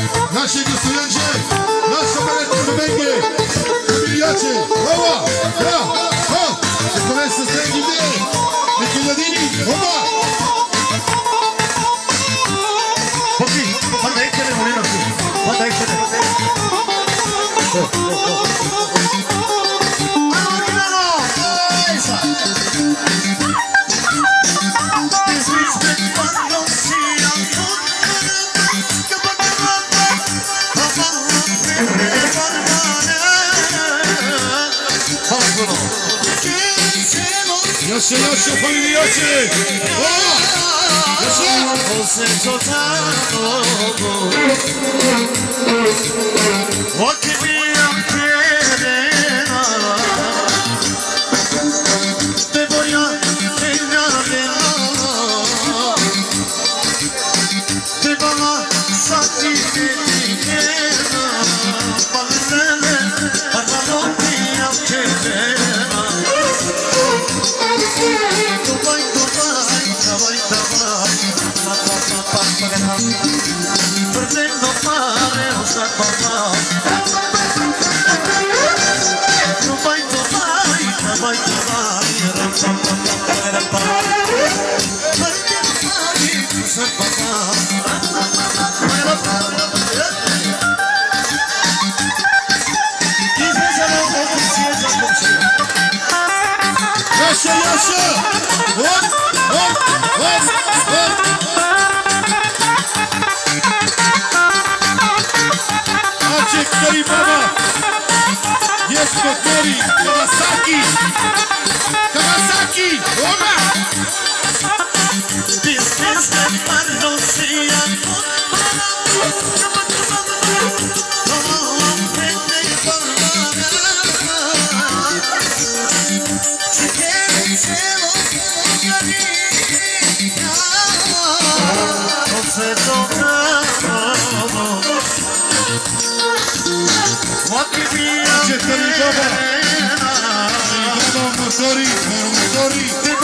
Nasze głosujące, nasze maleńkie będzie, miliacie, oła, ja, ho, to começa a ser guiné, Micheladini, oba. Porque, manda aí que ele morreu aqui, manda aí que ele. Yaşa yaşa familya yaşa. Yaşa. Você soltando o que me querendo. Te voy a engañar de nuevo. Te voy a sacrificar para no querer. Perdendo mare o sapama. No vai tomar, no vai tomar. Perdendo mare o sapama. Yaşa yaşa. Hop hop hop hop. Maciek Tori Baba. Dziecko Tori. Kawasaki. Kawasaki. Oba. Business and Marrosia. Maciek Tori Baba. Motori, motori.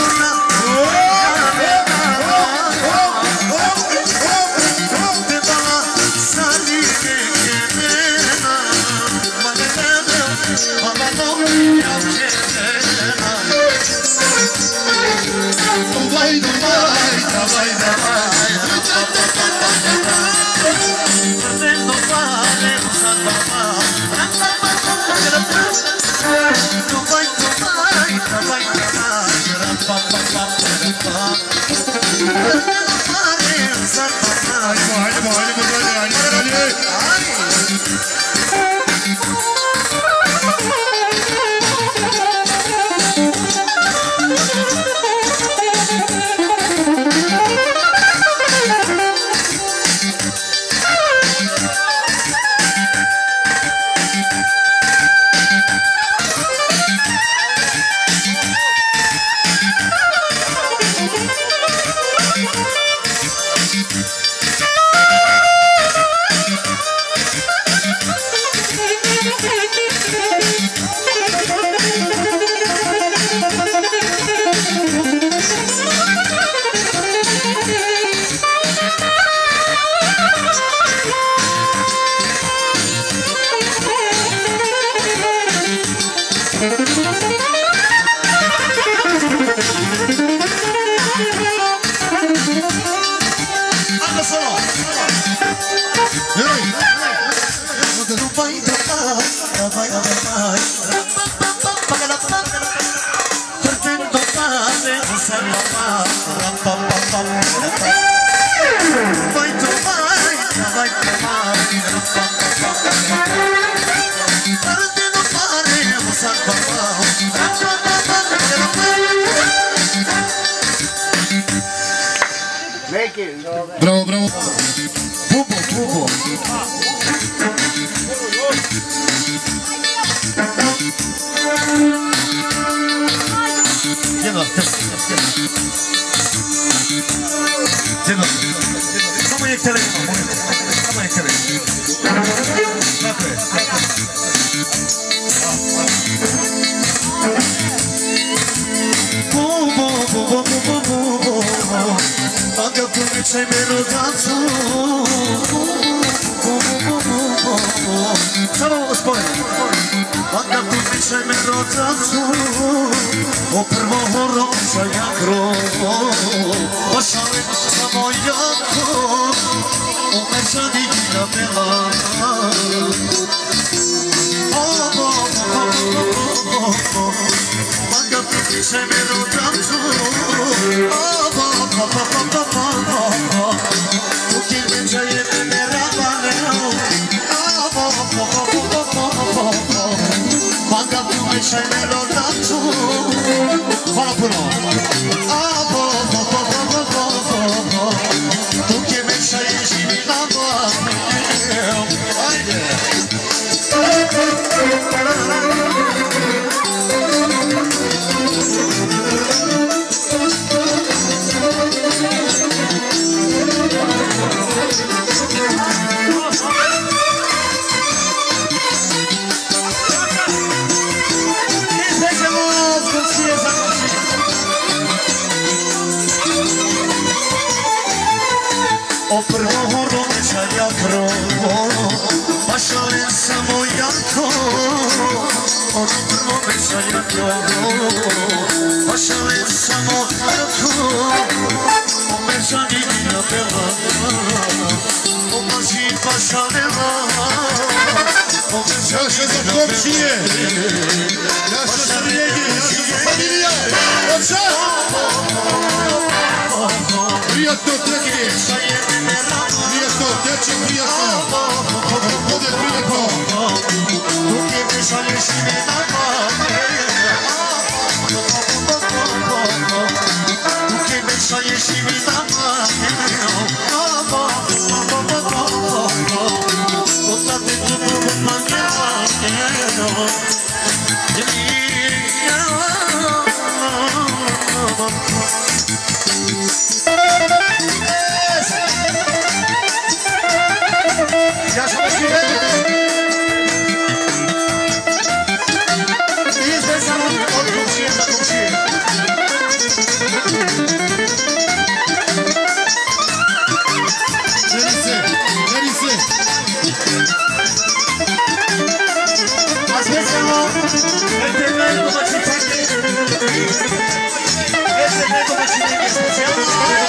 Bravo, bravo. Bubo, bubo. Samo je telefon, samo je telefon. Tako je. Bubo, bubo, bubo, bubo. Aga povećaj me rodacu. Bubo, bubo. Когато пише ме родацу, о прво хоромца якро, Пашален само яко, о мешани гина бела. Когато пише ме родацу, Tuki me jaye me mera baleo, Manga tu me jaye me rodantu, fala puno. Tuki me jaye jimi na baleo, haydi. O prvo hoромца якро, Пашален само яко, o prvo hoромца якро, Пашален само яко, o mešani gina bela, o maži Пашалена, o Nasze zakomsije, nasze zamienie, nasza familia, dobrze? Приятно треки, приятно тече, приятно, буде приятно. Туки ме шалиш ме на Туки ме шалиш ме на Отате туку манjano Ja sam šire Izbe samo od komšije za komšije Veri se. A specijalno Eterne domaćinčanke Eterne domaćinjenke specijalno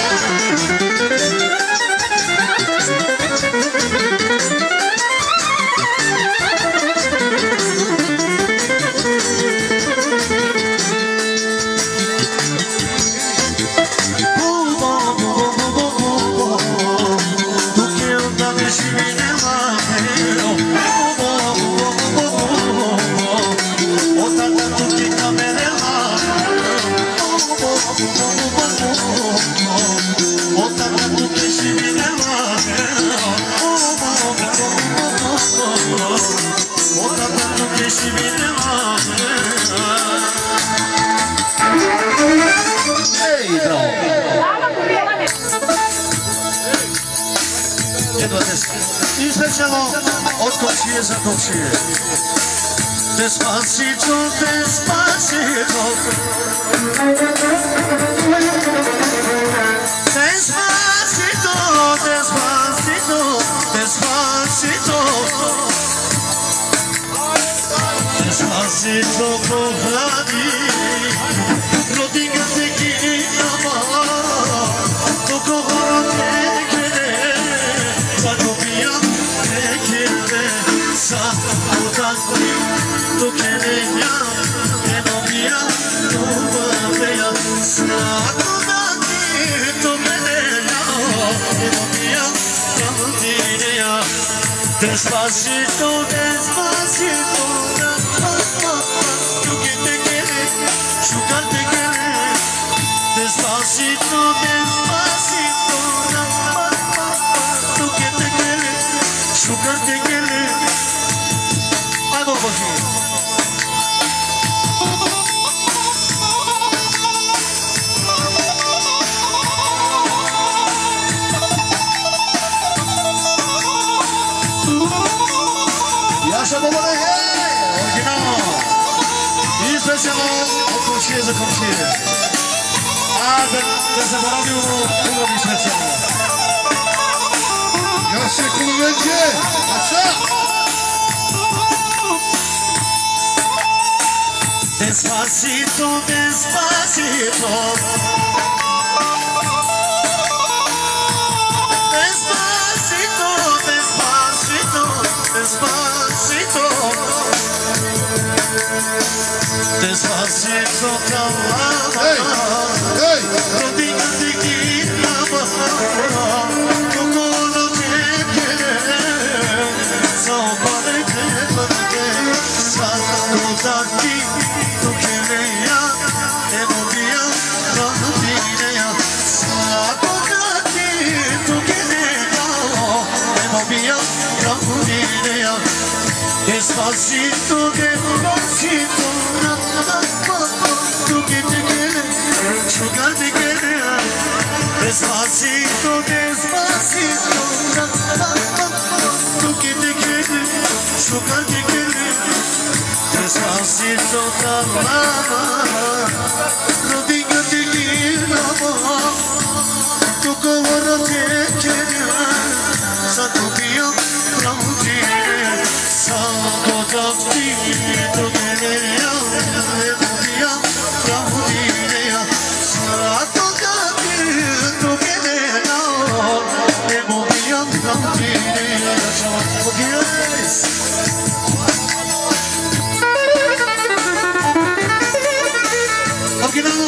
I specijalno od komšije za komšije Despacito, despacito Despacito, despacito, despacito Despacito, kochani Rodinka te kinama To kochana te kene Zakopijam te kene Sa utakli to kene ja Eno mija to babeja Sa utakli to kene ja Eno mija kamtine ja Despacito, despacito Tu que te quiere, chucar te quiere Despacito, despacito Tu que te quiere, chucar te quiere Ay, vamos así za komšije. A da zaboravimo ulovi specijalno. Još je kuluvenđe, a šta? Despacito, despacito. Despacito, despacito, despacito. Despacito, calma. Hey, hey. Rodinha de guilama. Tu colo te querer. Só para te manter. Saco daqui. Tu queria. Emodia. Não tinha. Saco daqui. Tu queria. Emodia. Não tinha. Despacito, despacito. Tu que te querer. Sugar te querer. Despacito, despacito. Tu que te querer. Sugar te querer. Despacito, calma. Rodinha te guilama. Tu como te querer. Satupia, praudire. Santo daqui. Tu queria. Emodia, praudire. Santo daqui. Tu queria. Emodia, praudire. Okay, now,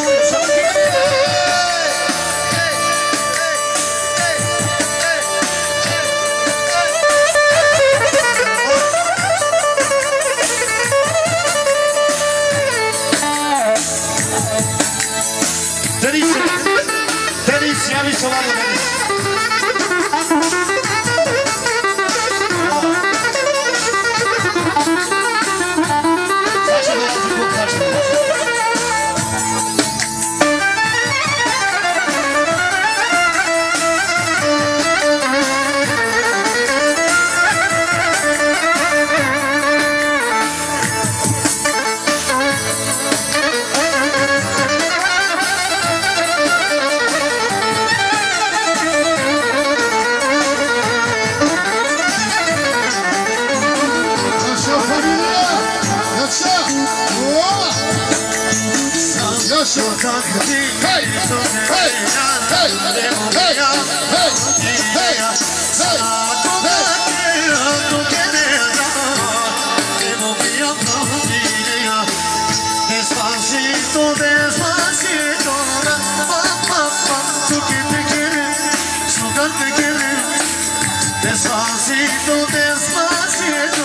Denizli solarım Deniz. Saçma yazık bu saçma. Hey, hey, hey, hey, hey, Despacito, despacito, tú que te quieres, sugar te quieres. Despacito, despacito,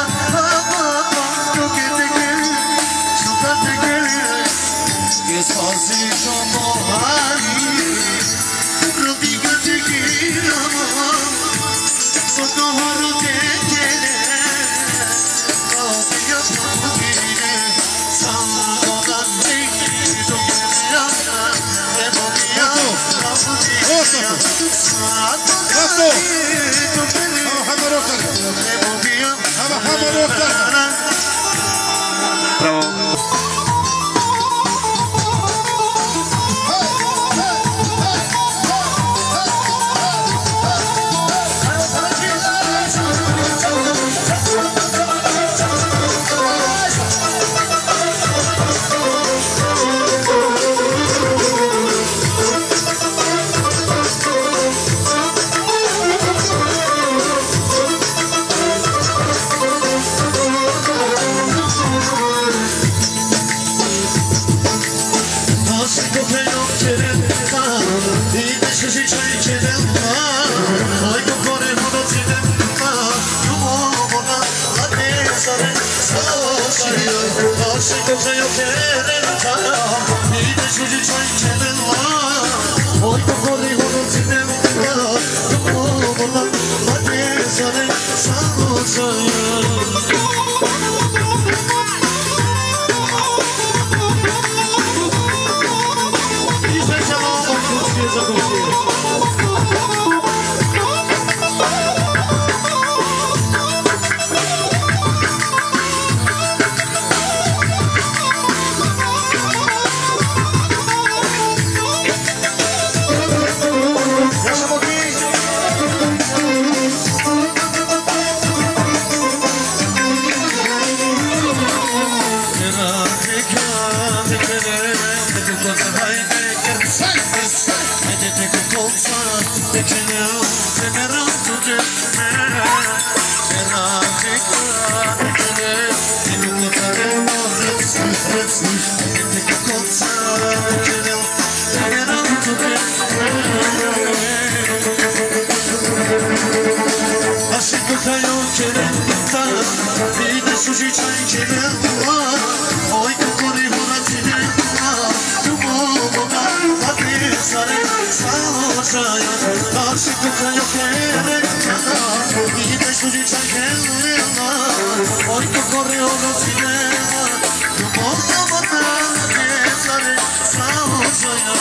tú que te quieres, sugar te quieres. Despacito, mojari, rodinha te guilama, tu como te quieres, rodinha te quieres, santo daqui, tu queria, emodia, praudire, santo daqui, tu queria, emodia, bravo. Aşık kayo kerenta Dide suji çay kerenta Oy kukuri hona kerenta Tumoga Ati sare Saoşaya Aşık kayo kerenta Dide suji çay kerenta Oy kukuri hona kerenta Tumoga Ati sare Saoşaya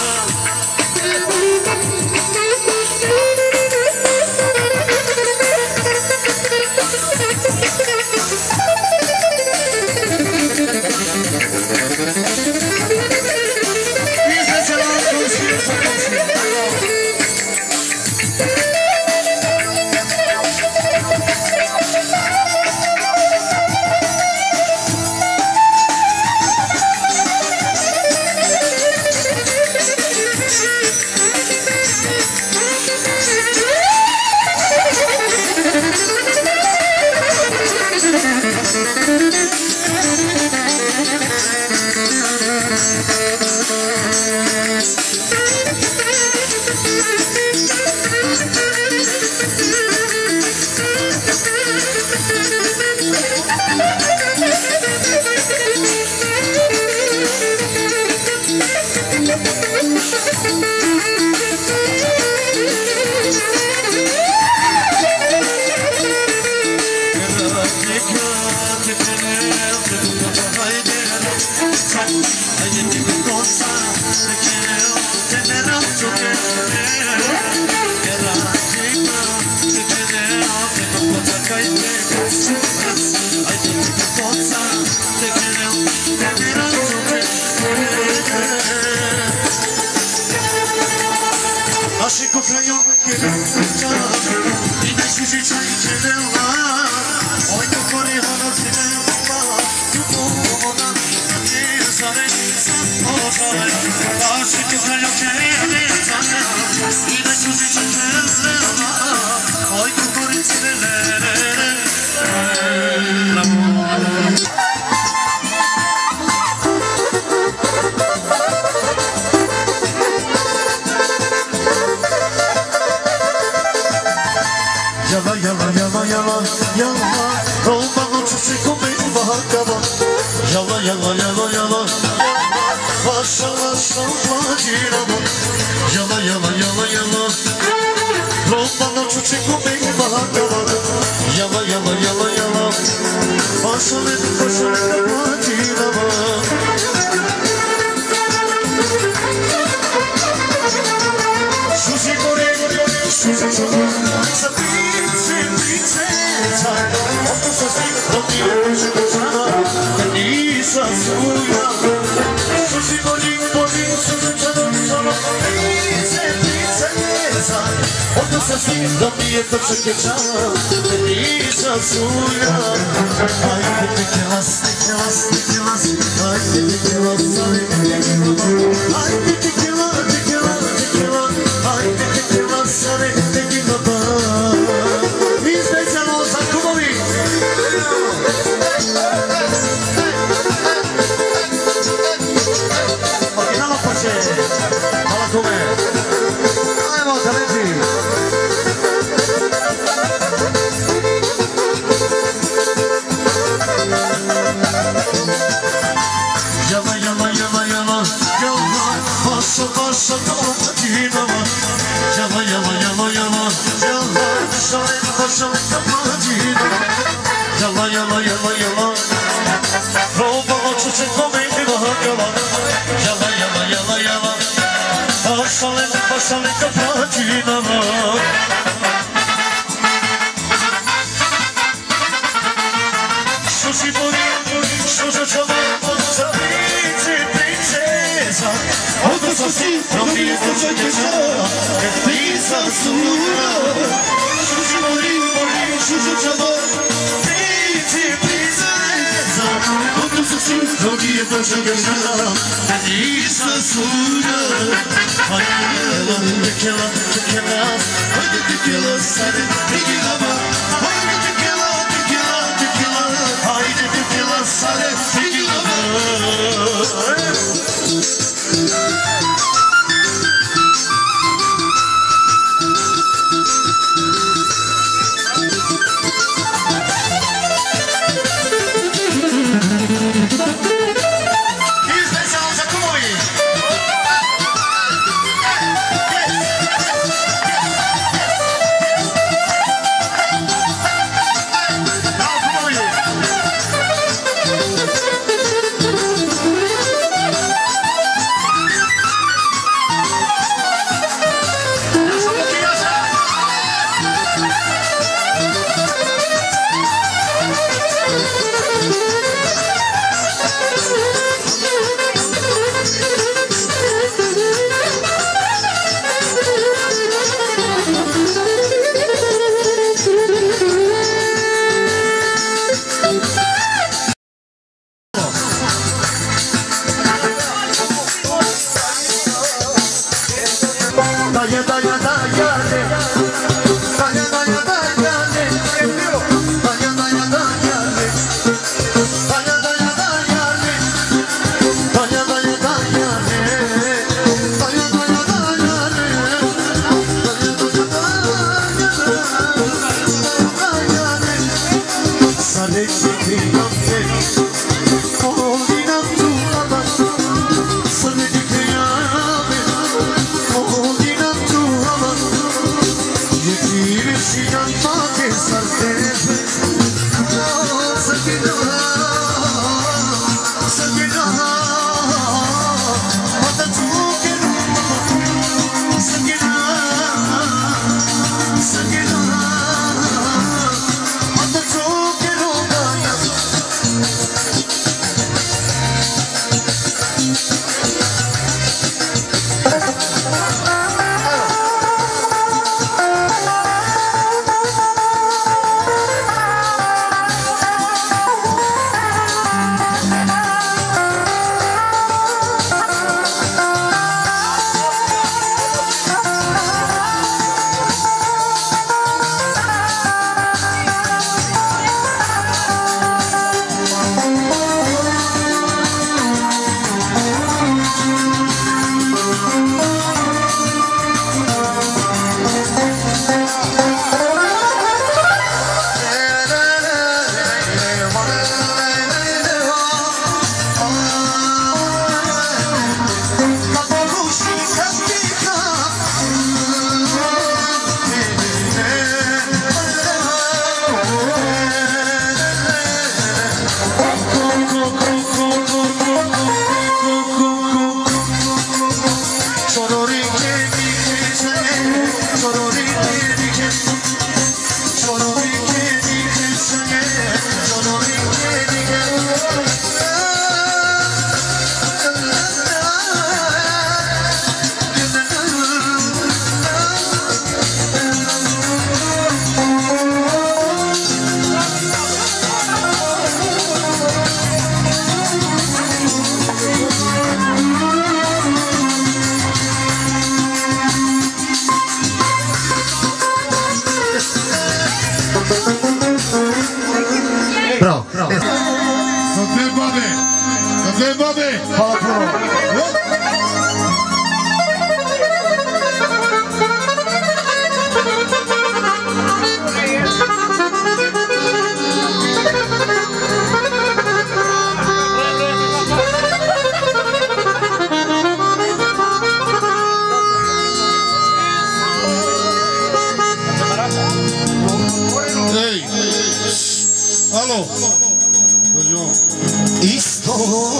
Isto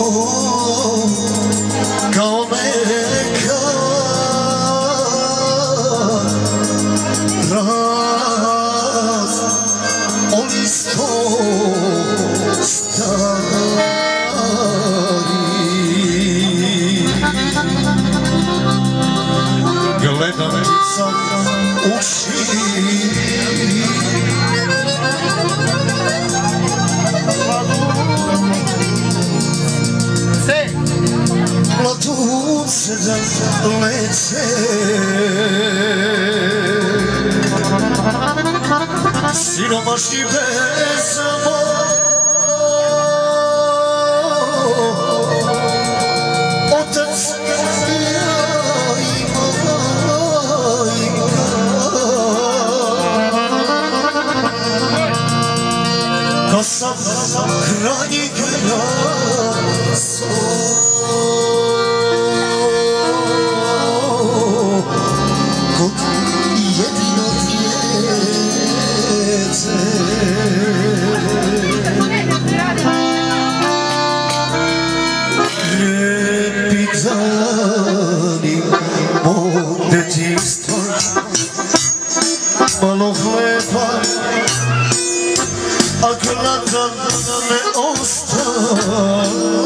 kao neka raz, on isto stari. Gledam sam uši, mladunce da lece, siromašni bezamo, otac i majka, ko sam krajnji kraso. Kod jedno djece lijepi dani mog detinjstva, malo hleba, a gladan ne ostao.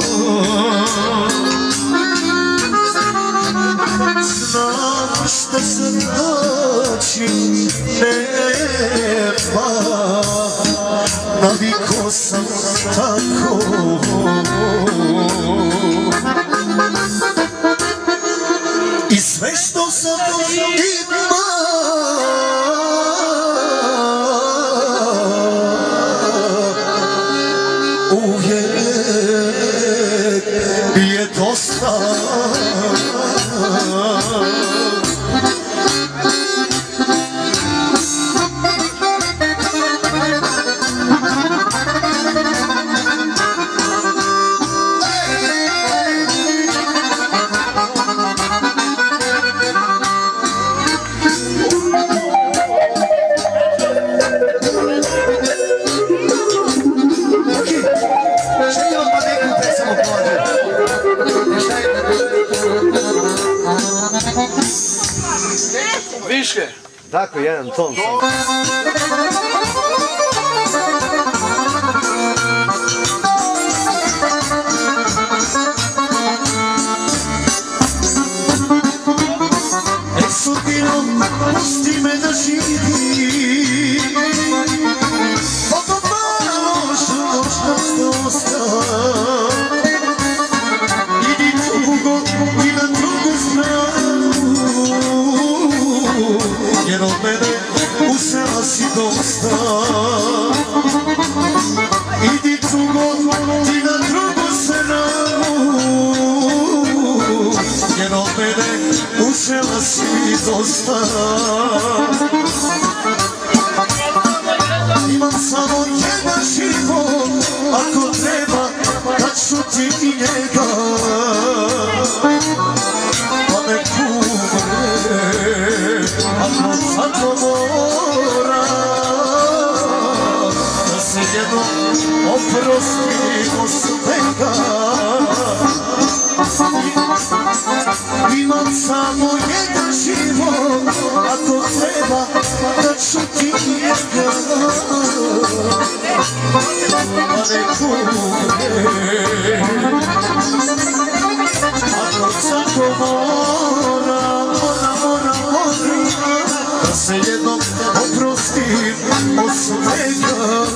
Znam šta se znači nema, naviko sam tako. I sve što sam ima, uvijek je dosta. Tako, jedan ton sam. Sudbino, pusti me da živim. Ovo malo što možda ostao. Idi drugo i na drugu stranu, jer od mene uzela si dosta. Idi drugo i na drugu stranu, jer od mene uzela si dosta. Imam samo jedan život, ako treba da ću ti i njega. Pa nek umre, ako zato mora, da se jednom oprostimo svega. Imam samo jedan život, ako treba da ću ti njega. Pa nek umre, ako zato mora, da se jednom oprostim od svega.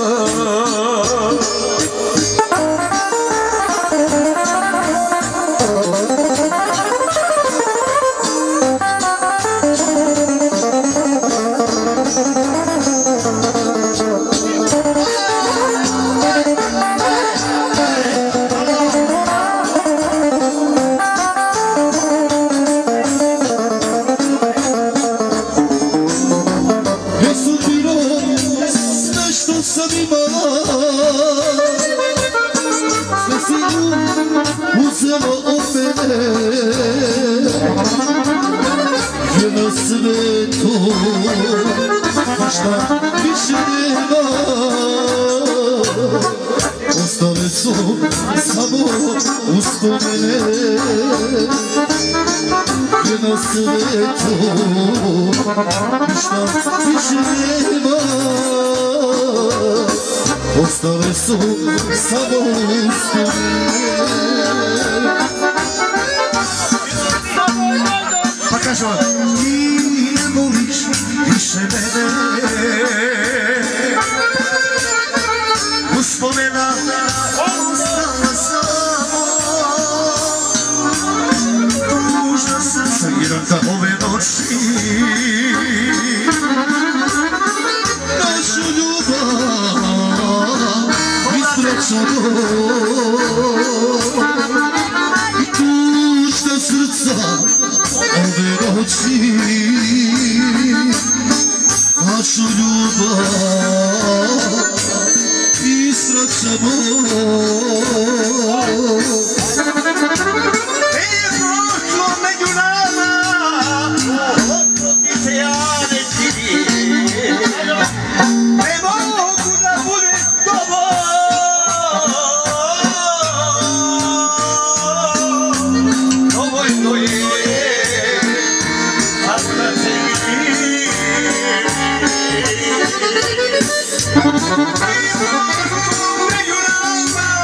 Na svetu šta više nema, ostale su samo uspomene. Na svetu šta više nema, ostale su samo uspomene. Pa kažu, ti ne voliš više mene. Uspomena ostala samo, tužna srca iranka ove noći. Našu ljubav ispraćamo i tužna srca ove noći. Našu ljubav ispraćamo. Je prošlo među nama, oprosti se ja ne živim. Ne mogu da bude dovoljno je, a da se vidi. Je prošlo među nama,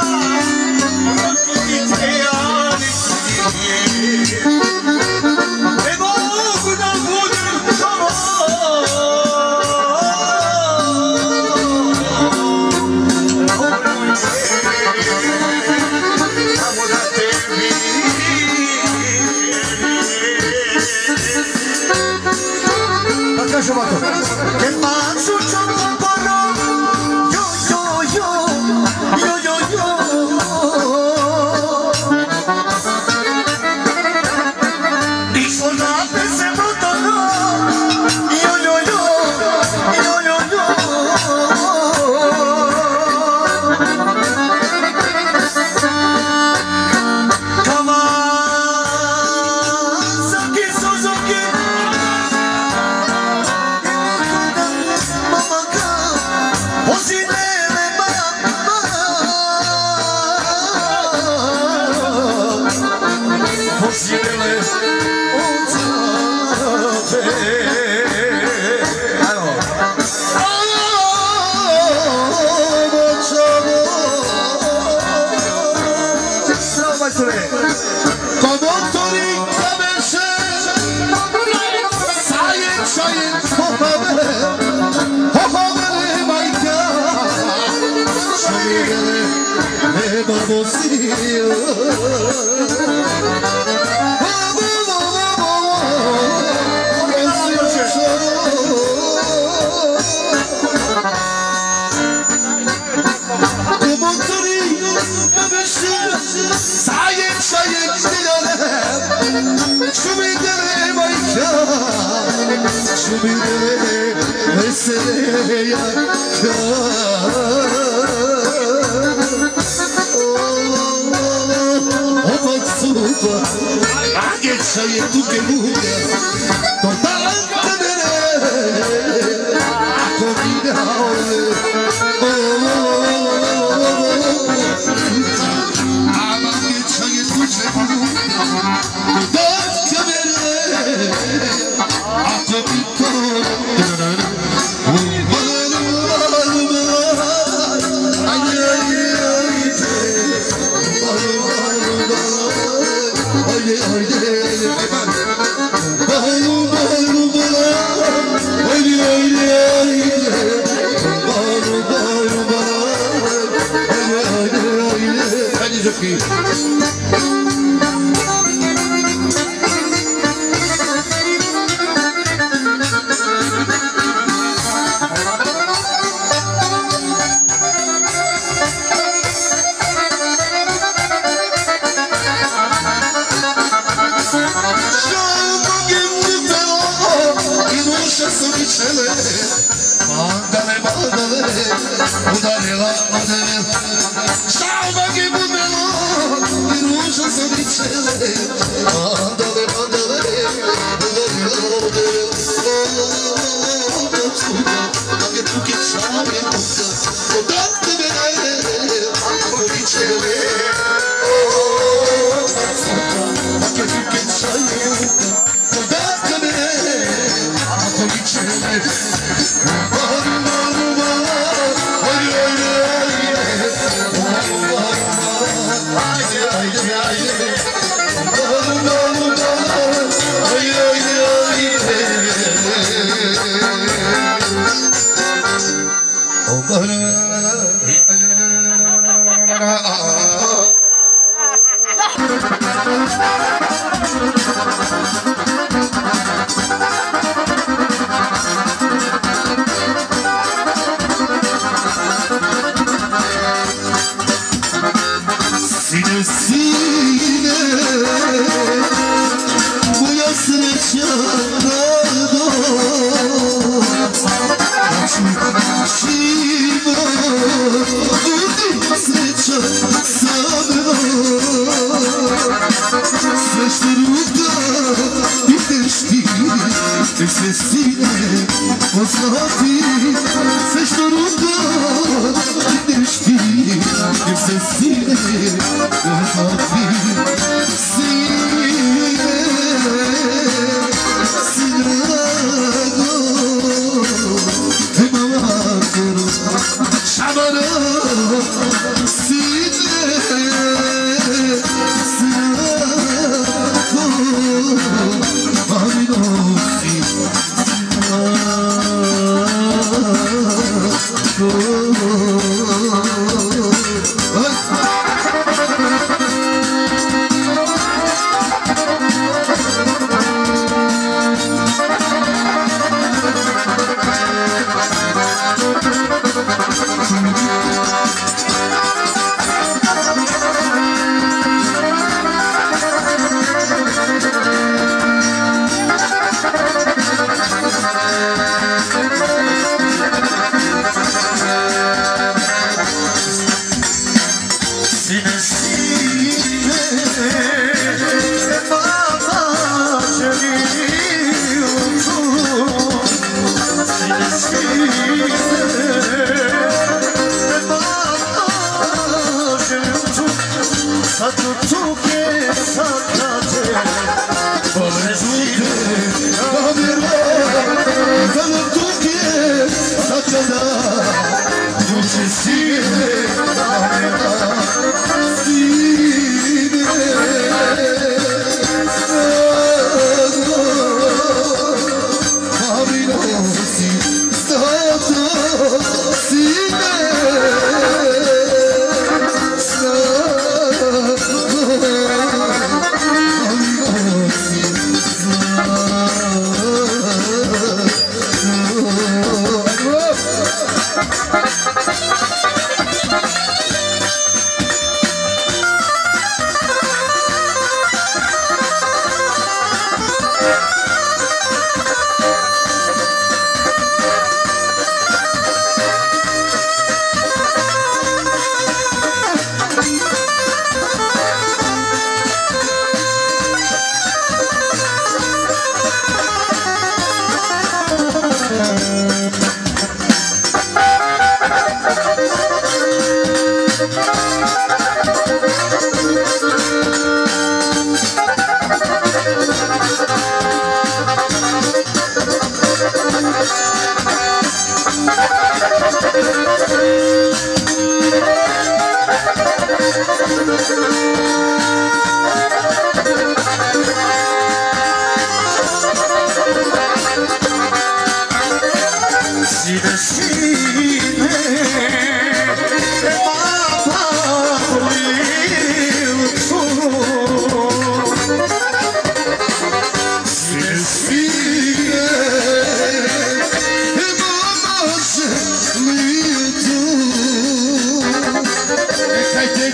Sine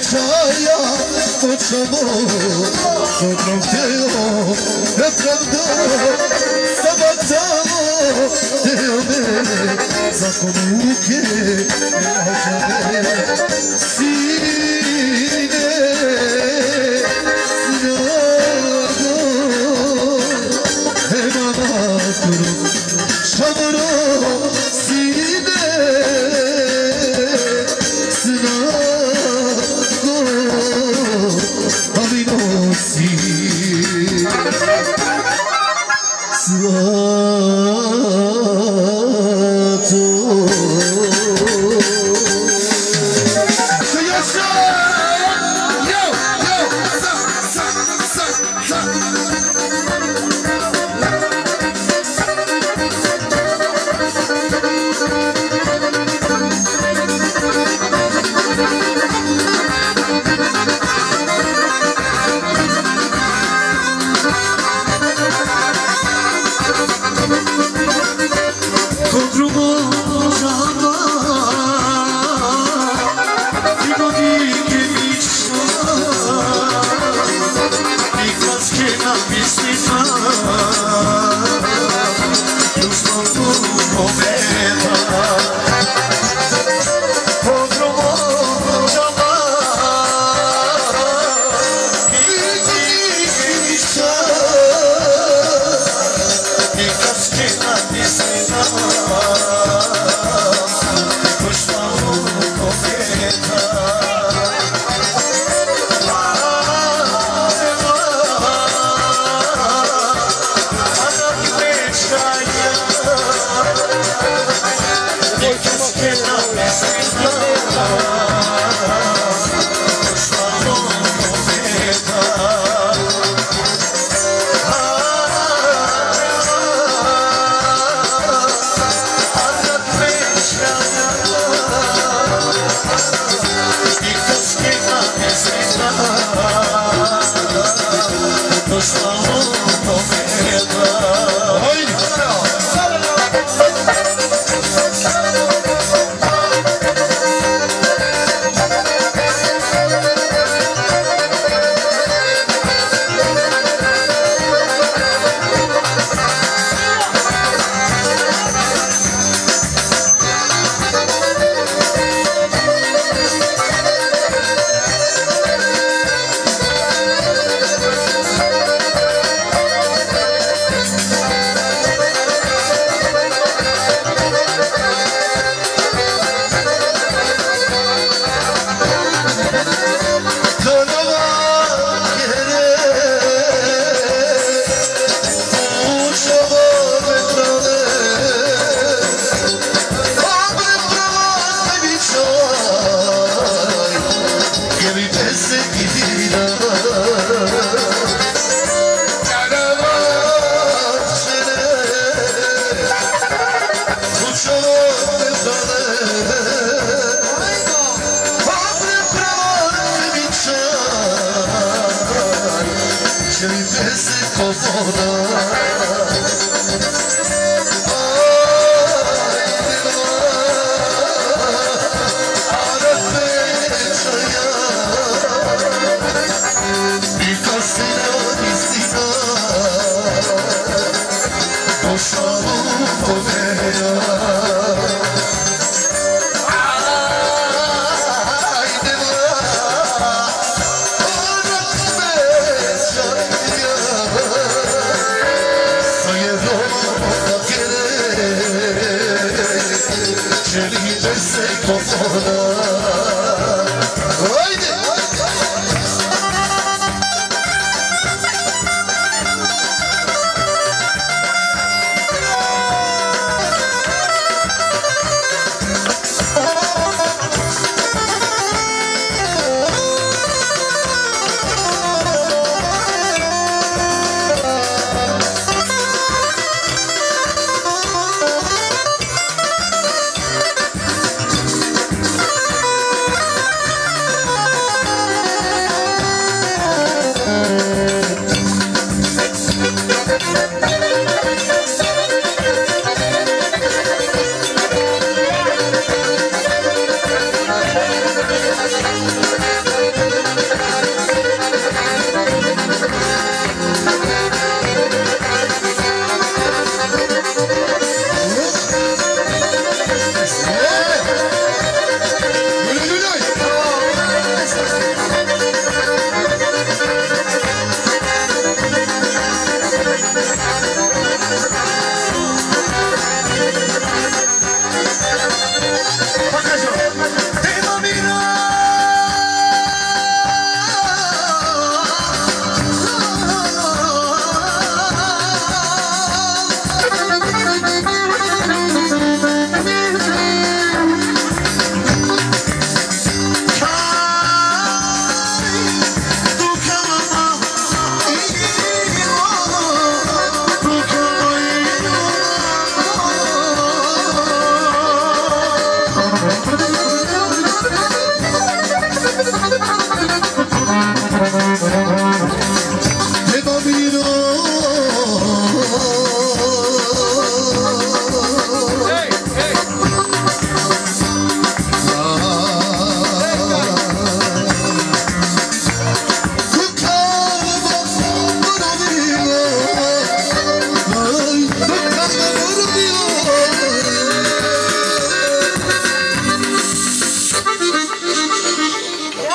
čaja počamo Dobro telo nepravda Zabacamo teo mene Zakon ruke rađane Sine Snago Ema naturu Šamoro Sine Snago Ali nosi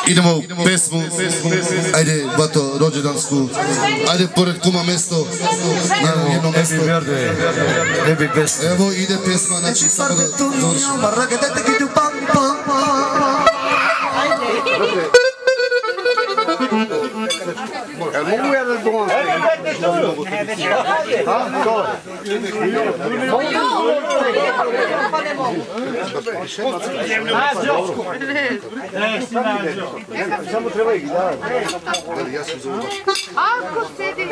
Idemo pesmu, ajde bato rođendansku, ajde pored kuma mesto, na jedno mesto. Evo ide pesma, znači samo da završimo. Mogu ja da zbogom samo treba ih da. Ako sedi.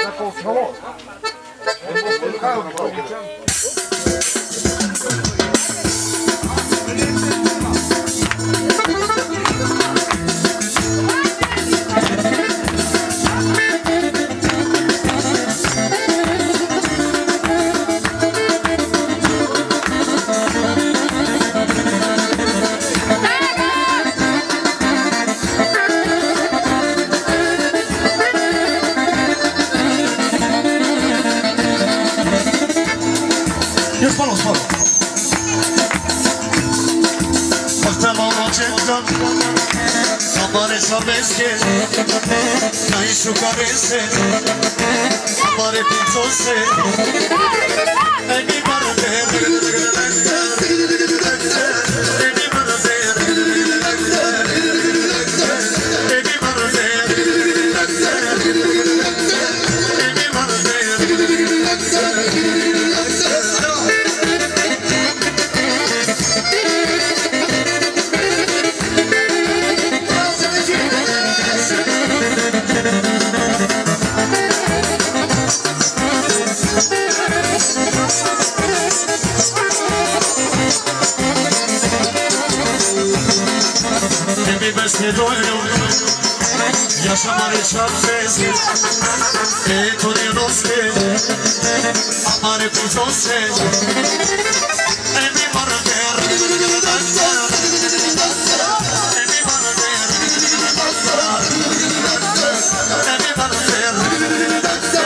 Amare sabesche, nai sucarese, amare pinzose, e mi mardere, e mi mardere, e mi mardere, e mi mardere. Beste doiu, ja sam mare șapteze, e tore noske, amare puzose, e mi marder, e mi marder, e mi marder, e mi marder.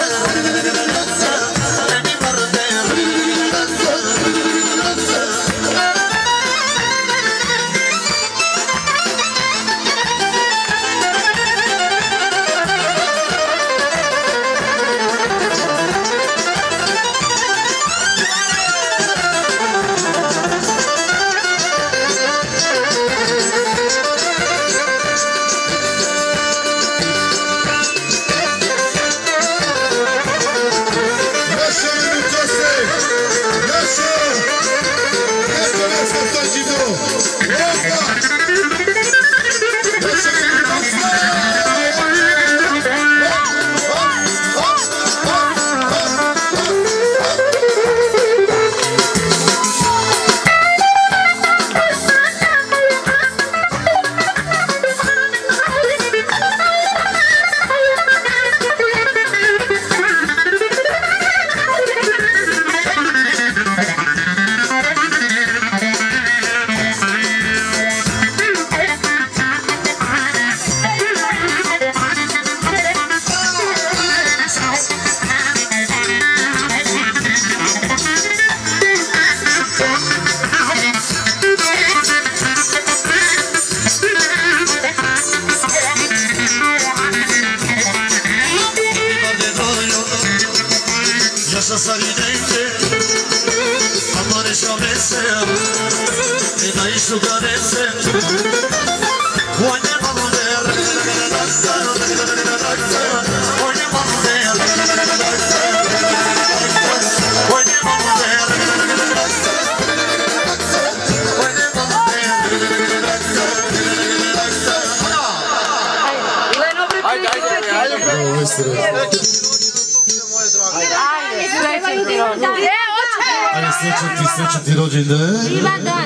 Srećan ti rođendan. Živan dan.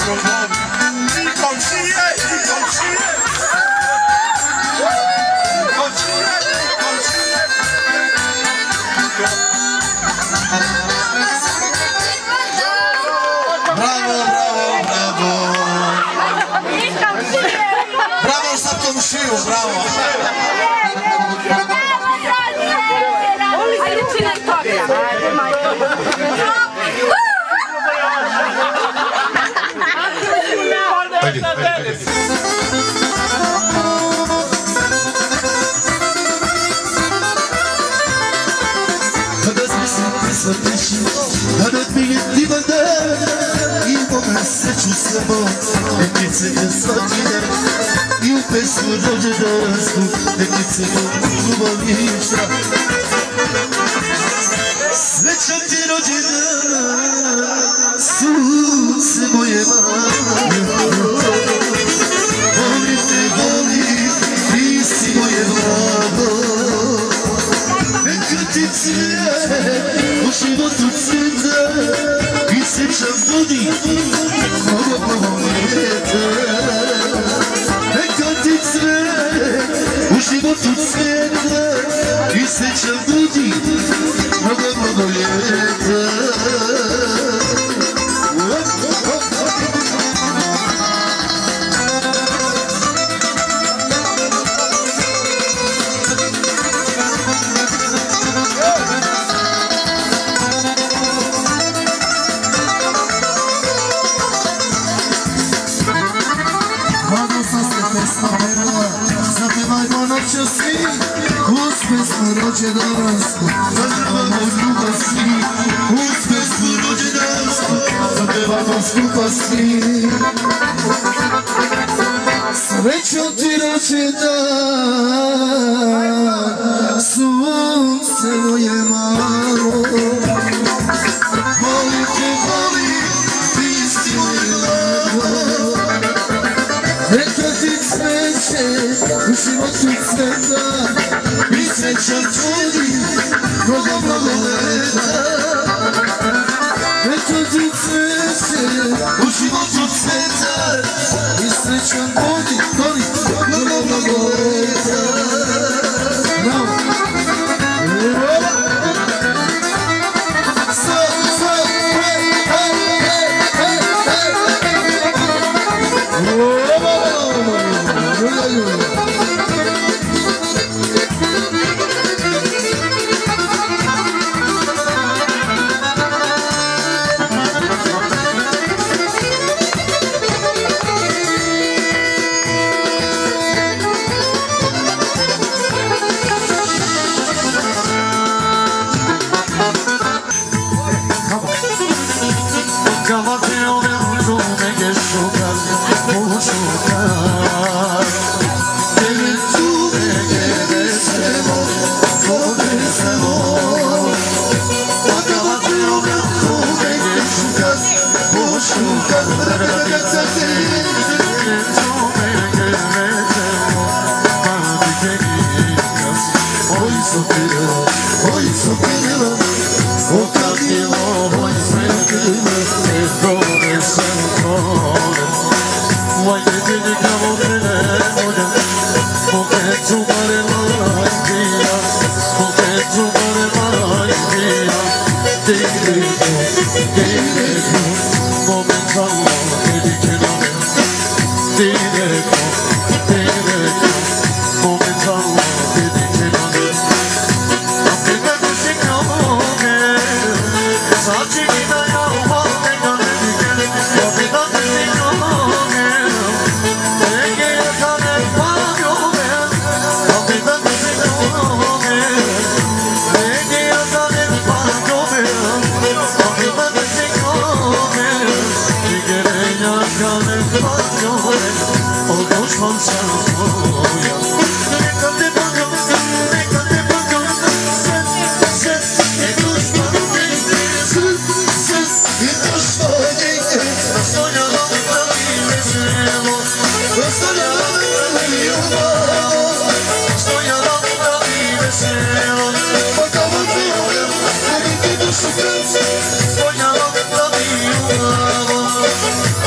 Evo sve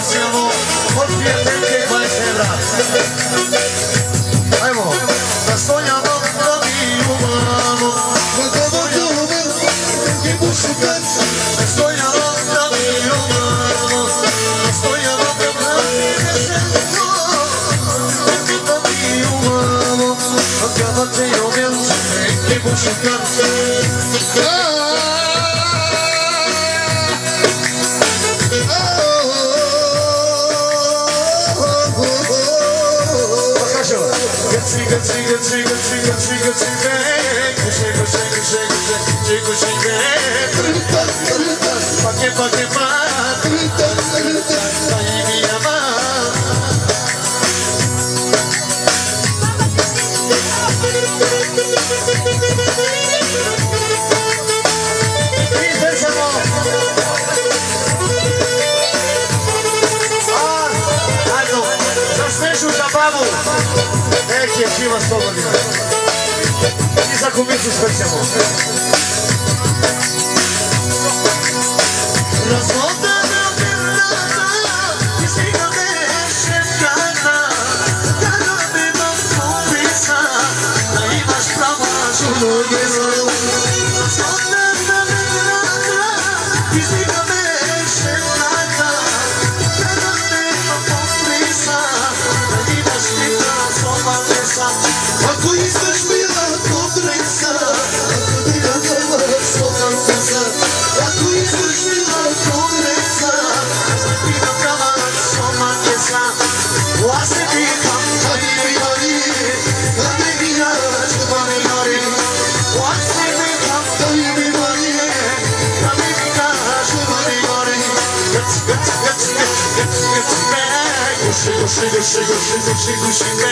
specijalno od prijateljke koja je Sebra. Ajmo, nastojano da mi umano, nastojano da mi umano, nastojano da mi nešeno, da mi umano, a kada te jovem se neki mušukanci. Neki je živa 100 godina. I za kumicu spećemo. Razvodana vrata, izvika me šepkana, kada nema kumica, da imaš pravo žuno jezero. Razvodana vrata, izvika me šepkana, kada nema kumica, da imaš pravo ako istaš bila kompleksa, ako istaš bila kompleksa, bila prava somanjesa, u asebi kamta i bihari, kada mi nač pa mi gori, u asebi kamta i bihari, kada mi nač pa mi gori, guši, me.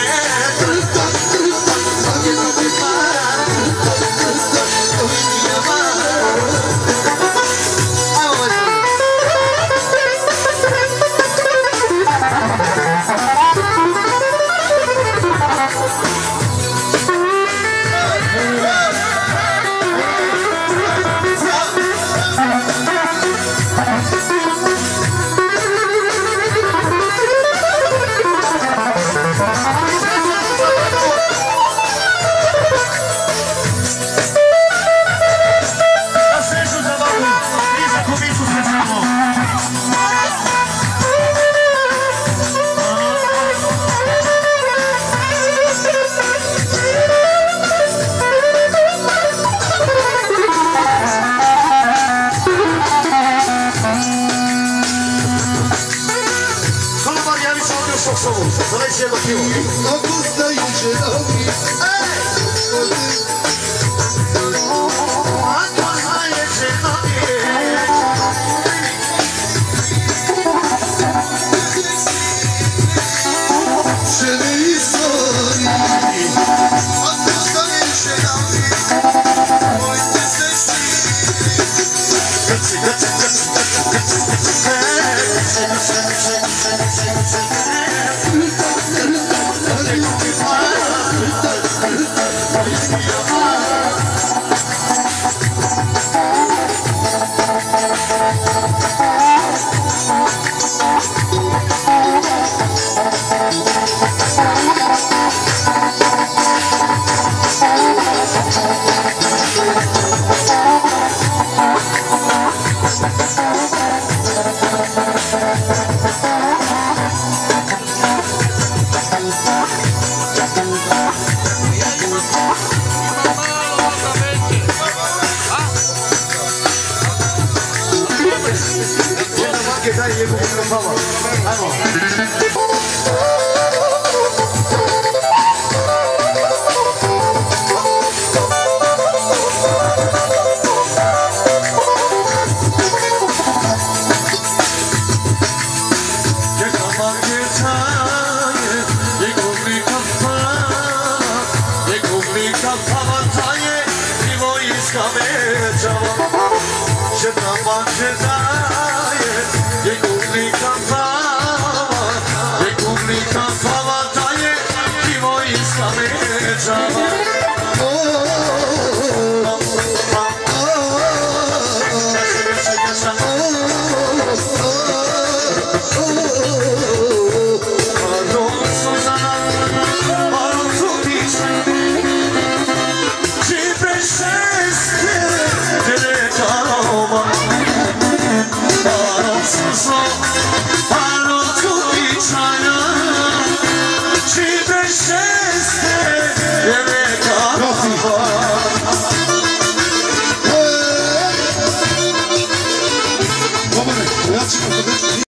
Come on,